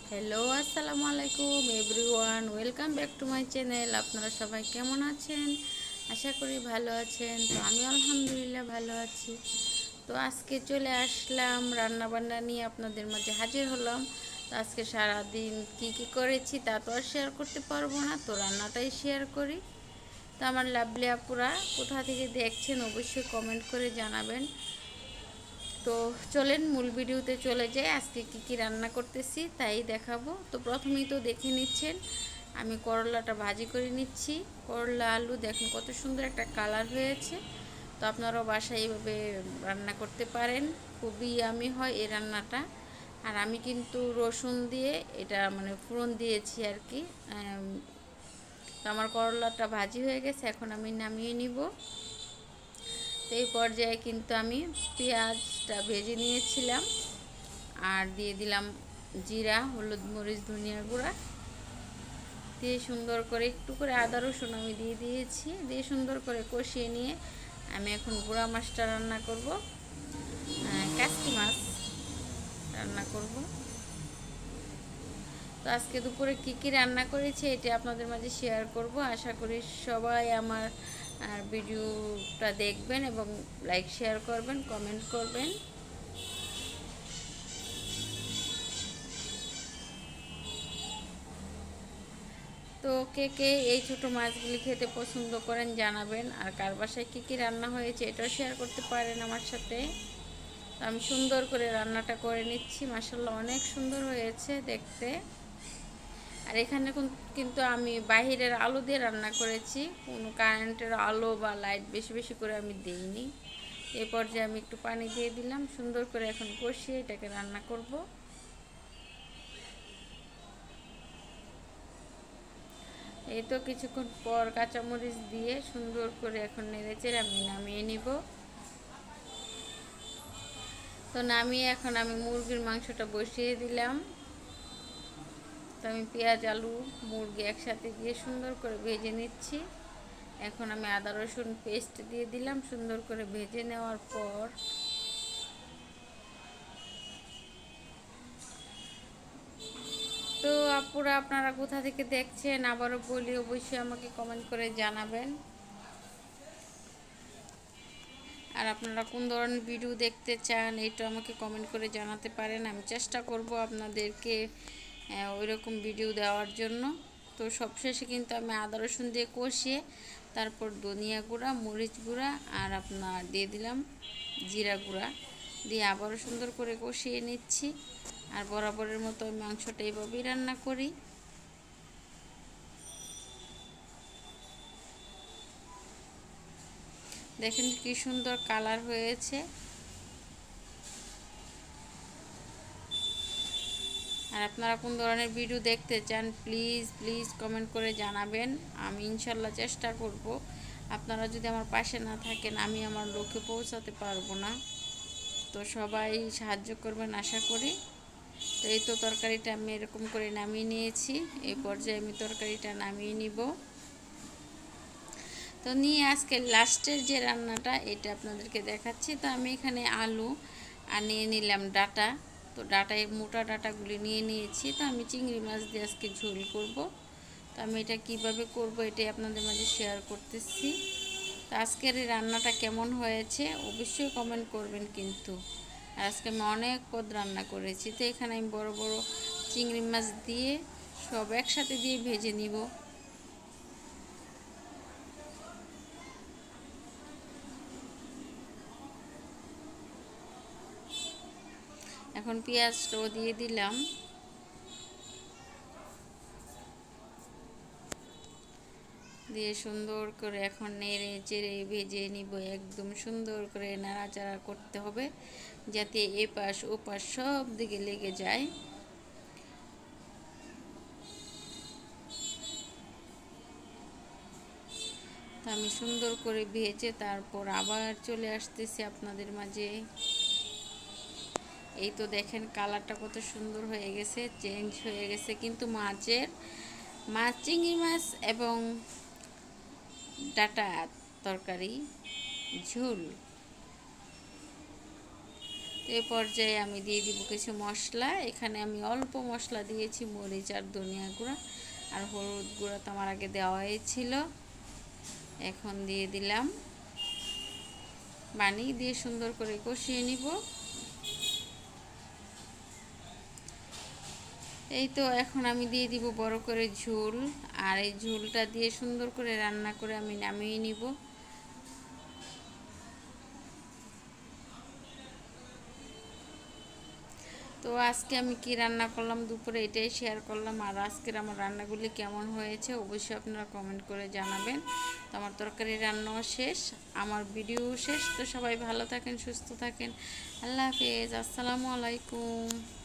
Hello, আসসালামু আলাইকুম everyone, welcome back to my channel. আপনারা সবাই কেমন আছেন? আশা করি ভালো আছেন। তো আমি আলহামদুলিল্লাহ ভালো আছি। তো আজকে চলে আসলাম রান্না বান্না নিয়ে, আপনাদের মাঝে হাজির হলাম। তো আজকে সারাদিন কি কি করেছি তা তো আর শেয়ার করতে পারবো না, তো রান্নাটাই শেয়ার করি। তো আমার লাভলি আপুরা কোথা থেকে দেখছেন অবশ্যই কমেন্ট করে জানাবেন। তো চলেন মূল ভিডিওতে চলে যাই। আজকে কি কি রান্না করতেছি তাই দেখাবো। তো প্রথমেই তো দেখে নিচ্ছেন আমি করলাটা ভাজি করে নিচ্ছি। করলা আলু দেখুন কত সুন্দর একটা কালার হয়েছে। তো আপনারাও বাসায় এইভাবে রান্না করতে পারেন, খুবই ইয়ামি হয় এই রান্নাটা। আর আমি কিন্তু রসুন দিয়ে এটা মানে ফোড়ন দিয়েছি আর কি। তো আমার করলাটা ভাজি হয়ে গেছে, এখন আমি নামিয়ে নিব। তো এই পর্যায়ে কিন্তু আমি পেঁয়াজটা ভেজে নিয়েছিলাম, আর দিয়ে দিলাম জিরা, হলুদ, মরিচ, ধনিয়া গুঁড়া দিয়ে সুন্দর করে একটু করে আদা রসুন আমি দিয়ে দিয়েছি। দিয়ে সুন্দর করে কষিয়ে নিয়ে আমি এখন গুঁড়া মাছটা রান্না করব, কাসকি মাছ রান্না করব। তো আজকে দুপুরে কী কী রান্না করেছি এটা আপনাদের মাঝে শেয়ার করব। আশা করি সবাই আমার ভিডিওটা দেখবেন এবং লাইক শেয়ার করবেন, কমেন্ট করবেন। তো কে কে এই ছোটো মাছগুলি খেতে পছন্দ করেন জানাবেন, আর কার বাসায় কী কী রান্না হয়েছে এটাও শেয়ার করতে পারেন আমার সাথে। তো আমি সুন্দর করে রান্নাটা করে নিচ্ছি, মাশাআল্লাহ অনেক সুন্দর হয়েছে দেখতে। আর এখানে কিন্তু আমি বাহিরের আলো দিয়ে রান্না করেছি, কোনো কারেন্টের আলো বা লাইট বেশি বেশি করে আমি দিইনি। এই পর্যায়ে আমি একটু পানি দিয়ে দিলাম, সুন্দর করে এখন কষিয়ে এটাকে রান্না করব। এই তো কিছুক্ষণ পর কাঁচামরিচ দিয়ে সুন্দর করে এখন নেড়েচেড়ে আমি নামিয়ে নিব। তো নামিয়ে এখন আমি মুরগির মাংসটা বসিয়ে দিলাম। তো আমি পেঁয়াজ, আলু, মুরগি একসাথে দিয়ে সুন্দর করে ভেজে নিচ্ছি। এখন আমি আদা রসুন পেস্ট দিয়ে দিলাম, সুন্দর করে ভেজে নেওয়ার পর তো আপুরা আপনারা কোথা থেকে দেখছেন আবারও বলি, অবশ্যই আমাকে কমেন্ট করে জানাবেন। আর আপনারা কোন ধরনের ভিডিও দেখতে চান এটা আমাকে কমেন্ট করে জানাতে পারেন, আমি চেষ্টা করব আপনাদেরকে ওই রকম ভিডিও দেওয়ার জন্য। তো সবশেষে কিন্তু আমি আদা রসুন দিয়ে কষিয়ে তারপর ধনিয়া গুঁড়া, মরিচ গুঁড়া আর আপনার দিয়ে দিলাম জিরা গুঁড়া দিয়ে আবারও সুন্দর করে কষিয়ে নিচ্ছি। আর বরাবরের মতো আমি মাংসটা এইভাবেই রান্না করি। দেখেন কি সুন্দর কালার হয়েছে। আর আপনারা কোন ধরনের ভিডিও দেখতে চান প্লিজ প্লিজ কমেন্ট করে জানাবেন, আমি ইনশাল্লাহ চেষ্টা করব। আপনারা যদি আমার পাশে না থাকেন আমি আমার লক্ষ্যে পৌঁছাতে পারবো না। তো সবাই সাহায্য করবেন আশা করি। তো এই তো তরকারিটা আমি এরকম করে নামিয়ে নিয়েছি, এই পর্যায়ে আমি তরকারিটা নামিয়ে নিব। তো নিয়ে আজকে লাস্টের যে রান্নাটা এটা আপনাদেরকে দেখাচ্ছি। তো আমি এখানে আলু আর নিয়ে নিলাম ডাটা। তো ডাটায় মোটা ডাটাগুলি নিয়ে নিয়েছি। তো আমি চিংড়ি মাছ দিয়ে আজকে ঝোল করব। তো আমি এটা কিভাবে করব এটাই আপনাদের মাঝে শেয়ার করতেছি। তো আজকের এই রান্নাটা কেমন হয়েছে অবশ্যই কমেন্ট করবেন কিন্তু। আর আজকে আমি অনেক পদ রান্না করেছি। তো এখানে আমি বড় বড় চিংড়ি মাছ দিয়ে সব একসাথে দিয়ে ভেজে নিব। এখন পেঁয়াজটাও দিয়ে দিলাম, দিয়ে সুন্দর করে এখন নেড়ে চেড়ে ভেজে নিব। একদম সুন্দর করে নাড়াচাড়া করতে হবে যাতে এপাশ ওপাশ সব দিকে লেগে যায়। তো আমি সুন্দর করে ভেজে তারপর আবার চলে আসতেছি আপনাদের মাঝে। এই তো দেখেন কালারটা কত সুন্দর হয়ে গেছে, চেঞ্জ হয়ে গেছে কিন্তু মাছ চিংড়ি মাছ এবং ডাটা তরকারি ঝোল। এই পর্যায়ে আমি দিয়ে দিব কিছু মশলা। এখানে আমি অল্প মশলা দিয়েছি, মরিচ আর ধনিয়া গুঁড়া আর হলুদ গুঁড়া তো আমার আগে দেওয়াই ছিল। এখন দিয়ে দিলাম পানি, দিয়ে সুন্দর করে কষিয়ে নিব। এই তো এখন আমি দিয়ে দিব বড় করে ঝোল, আর এই ঝোলটা দিয়ে সুন্দর করে রান্না করে আমি নামিয়ে নিব। তো আজকে আমি কি রান্না করলাম দুপুরে এটাই শেয়ার করলাম। আর আজকের আমার রান্নাগুলি কেমন হয়েছে অবশ্যই আপনারা কমেন্ট করে জানাবেন। তো আমার তরকারি রান্নাও শেষ, আমার ভিডিও শেষ। তো সবাই ভালো থাকেন, সুস্থ থাকেন। আল্লাহ হাফেজ, আসসালামু আলাইকুম।